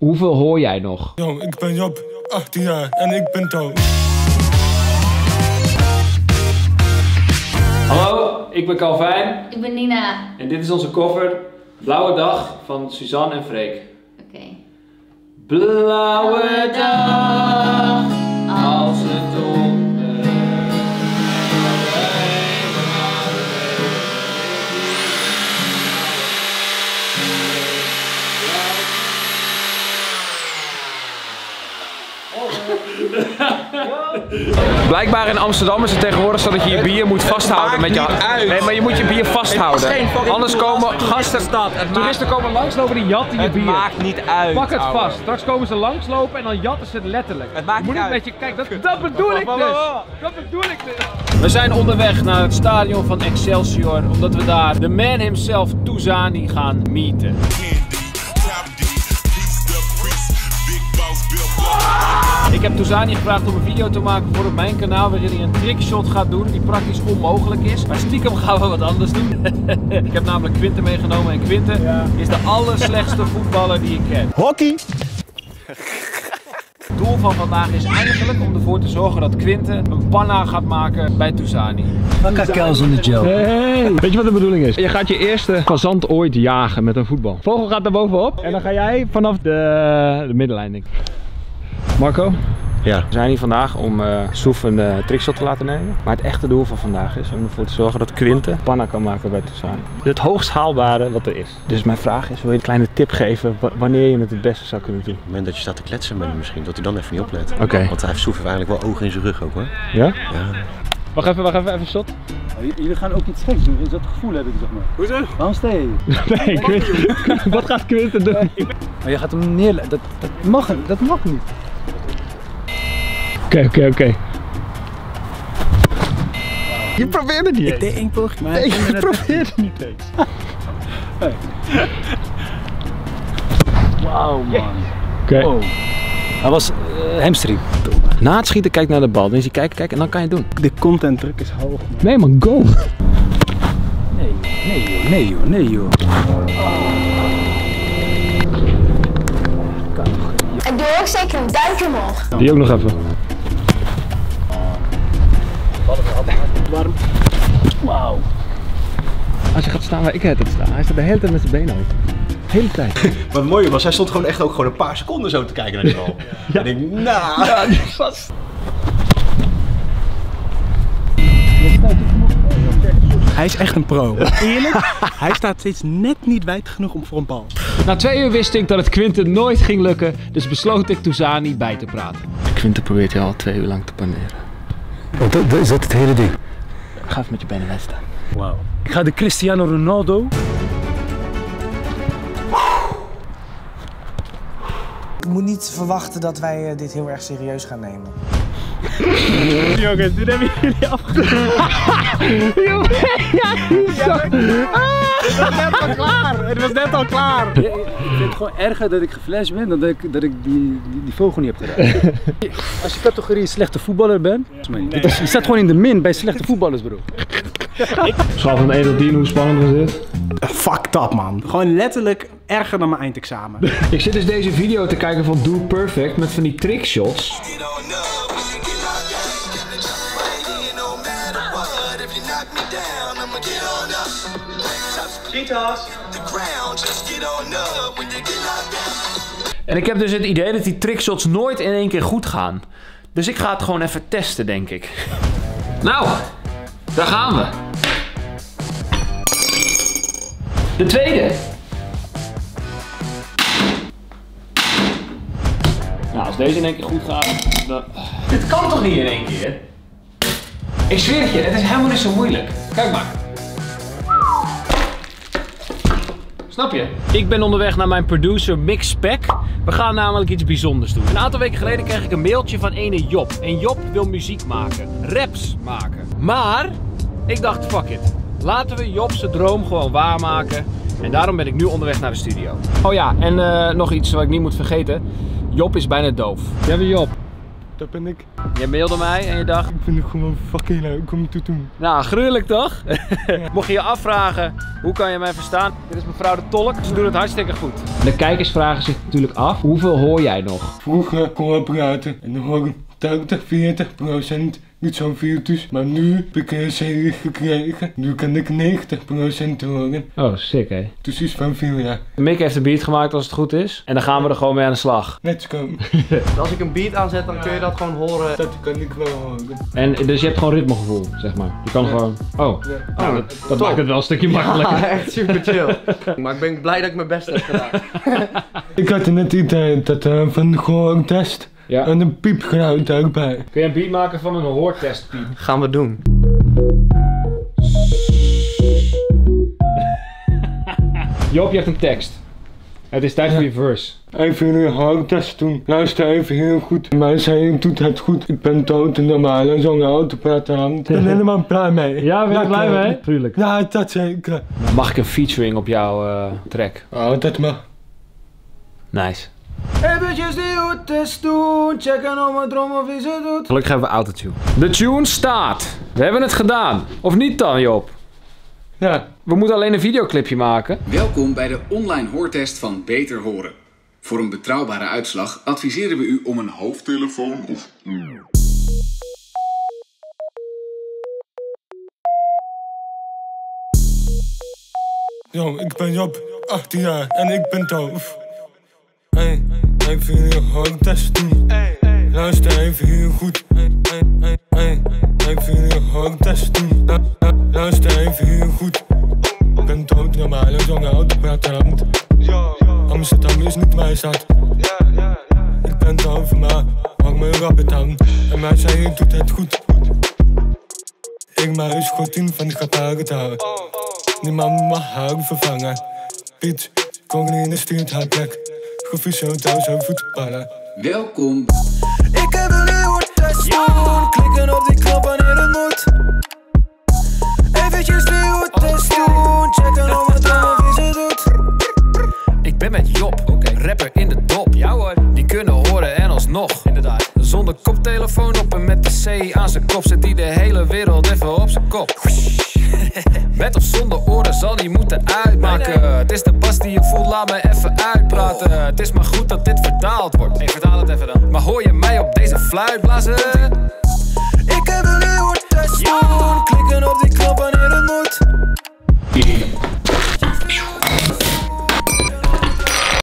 Hoeveel hoor jij nog? Jong, ik ben Job, 18 jaar en ik ben dood. Hallo, ik ben Calvijn. Ik ben Nina. En dit is onze cover Blauwe Dag van Suzanne en Freek. Oké. Blauwe dag, als het donker. Blijkbaar in Amsterdam is het tegenwoordig zo dat je je bier moet vasthouden met je hand. Nee, maar je moet je bier vasthouden. Anders komen gasten, toeristen komen langslopen die jatten je bier. Het maakt niet uit. Pak het vast. Straks komen ze langslopen en dan jatten ze het letterlijk. Het maakt niet uit. Kijk, dat bedoel ik dus. Dat bedoel ik dus. We zijn onderweg naar het stadion van Excelsior, omdat we daar de man himself Touzani gaan meeten. Ik heb Touzani gevraagd om een video te maken voor op mijn kanaal waarin hij een trickshot gaat doen die praktisch onmogelijk is. Maar stiekem gaan we wat anders doen. Ik heb namelijk Quinten meegenomen en Quinten is de allerslechtste voetballer die ik ken. Hockey! Het doel van vandaag is eigenlijk om ervoor te zorgen dat Quinten een panna gaat maken bij Touzani. Kakels on the gel. Hey. Weet je wat de bedoeling is? Je gaat je eerste fazant ooit jagen met een voetbal. Vogel gaat er bovenop en dan ga jij vanaf de middenlijn, denk ik. Marco? Ja. We zijn hier vandaag om Soef een trickshot te laten nemen. Maar het echte doel van vandaag is om ervoor te zorgen dat Quinten panna kan maken bij Touzani. Het hoogst haalbare wat er is. Dus mijn vraag is, wil je een kleine tip geven wanneer je het beste zou kunnen doen? Op het moment dat je staat te kletsen met hem misschien, dat hij dan even niet oplet. Oké. Want hij heeft Soef eigenlijk wel ogen in zijn rug ook hoor. Ja? Ja. Wacht even een shot. Jullie gaan ook iets geks doen, dat gevoel heb ik zeg maar. Hoezo? Waarom sta je? Nee, Quinten. Wat gaat Quinten doen? Maar je gaat hem neerleggen, dat mag niet. Oké. Je probeert het niet eens. Ik deed één poging, maar Nee, je probeert het niet eens. Wauw man. Oké. Wow. Dat was hamstring. Na het schieten kijk naar de bal. Dan is hij kijken en dan kan je het doen. De content druk is hoog man. Nee man, go! Nee joh. Ik doe ook zeker een duimpje omhoog. Die ook nog even. Warm. Wauw. Als je gaat staan waar ik het sta, hij staat de hele tijd met zijn benen uit. De hele tijd. Wat mooi was, hij stond gewoon echt ook gewoon een paar seconden zo te kijken naar die bal. Ja. En ik denk, nou. Ja, die is vast. Hij is echt een pro. Eerlijk, hij staat steeds net niet wijd genoeg om voor een bal. Na 2 uur wist ik dat het Quinten nooit ging lukken, dus besloot ik Touzani bij te praten. Quinten probeert je al 2 uur lang te paneren. Oh, is dat het hele ding? Ga even met je benen wijd staan. Wauw. Ik ga de Cristiano Ronaldo. Je moet niet verwachten dat wij dit heel erg serieus gaan nemen. Jongens, dit hebben jullie afgedaan. Het was net al klaar. Ik vind het gewoon erger dat ik geflasht ben dan dat ik die vogel niet heb gedaan. Als je categorie slechte voetballer bent, je staat gewoon in de min bij slechte voetballers bro. Schaal van 1 tot 10, hoe spannend was dit? Fucked up man. Gewoon letterlijk erger dan mijn eindexamen. Ik zit dus deze video te kijken van Do Perfect met van die trickshots. En ik heb dus het idee dat die trickshots nooit in één keer goed gaan. Dus ik ga het gewoon even testen, denk ik. Nou, daar gaan we. De tweede. Nou, als deze in één keer goed gaat, dan... Dit kan toch niet in één keer? Ik zweer het je, het is helemaal niet zo moeilijk. Kijk maar. Snap je? Ik ben onderweg naar mijn producer Mick Speck. We gaan namelijk iets bijzonders doen. Een aantal weken geleden kreeg ik een mailtje van ene Job. En Job wil muziek maken. Raps maken. Maar ik dacht, fuck it. Laten we Job zijn droom gewoon waarmaken. En daarom ben ik nu onderweg naar de studio. Oh ja, en nog iets wat ik niet moet vergeten. Job is bijna doof. Jij bent Job. dat ben ik. Je mailde mij en je dacht... Ik vind het gewoon fucking leuk om te doen. Nou, gruwelijk toch? Mocht je je afvragen, hoe kan je mij verstaan? Dit is mevrouw de Tolk, ze doen het hartstikke goed. De kijkers vragen zich natuurlijk af, hoeveel hoor jij nog? Vroeger kon ik praten en dan hoor ik 30-40%. Niet zo'n virtus, maar nu heb ik een serie gekregen. Nu kan ik 90% horen. Oh, sick hè. Dus iets van 4 jaar. Mick heeft een beat gemaakt als het goed is. En dan gaan we er gewoon mee aan de slag. Let's go. Als ik een beat aanzet, dan kun je dat gewoon horen. Dat kan ik wel horen. En dus je hebt gewoon ritmegevoel, zeg maar. Je kan gewoon... Oh, Ja. nou, dat maakt het wel een stukje makkelijker. Ja, echt super chill. Maar ik ben blij dat ik mijn best heb gedaan. Ik had net idee dat van de gehoortest Ja. en een piepgeluid erbij. Kun je een beat maken van een hoortestpiep? Gaan we doen. Joop, je hebt een tekst. Het is tijd voor je verse. Even een gehoortest doen. Luister even heel goed. Maar zij doet het goed. Ik ben dood en normaal en zo'n autoprater aan. Ik ben helemaal blij mee. Ja, ben je blij mee? Tuurlijk. Ja, dat zeker. Mag ik een featuring op jouw track? Oh, dat mag. Nice. Eventjes die hoedtest doen, checken of het drom of wie ze doet. Gelukkig hebben we autotune. De tune staat. We hebben het gedaan. Of niet dan, Joop? Ja. We moeten alleen een videoclipje maken. Welkom bij de online hoortest van Beter Horen. Voor een betrouwbare uitslag adviseren we u om een hoofdtelefoon of... Yo, ik ben Job, 18 jaar en ik ben doof. Hey, even een gehoortest doen. Luister even heel goed. Hey, even een gehoortest doen. Luister even heel goed. Ik ben dood normaal en zo'n autoprater aan. Amsterdam is niet mijn stad. Ik ben doof, maar hang mijn rabbit aan. En mij zei je doet het goed. Ik maak eens goed in van de gitaar. Niemand mag haar vervangen. Piet, Congeline stuurt haar plek. Gefuseerd thuis over voetballen. Welkom. Ik heb een hoortest doen. Klikken op die knop wanneer het moet. Eventjes die hoortest doen. Checken of het drom of wie ze doet. Ik ben met Job, rapper in de dop. Ja hoor. Die kunnen horen en alsnog. Inderdaad. Zonder koptelefoon op en met de C aan zijn kop zet hij de hele wereld even op zijn kop. Met of zonder oren zal hij moeten uitmaken. Nee. Het is de bas die je voelt, laat me even uitpraten. Het is maar goed dat dit vertaald wordt. Hey, vertaal het even dan. Maar hoor je mij op deze fluit blazen? Ik heb een hoortest doen.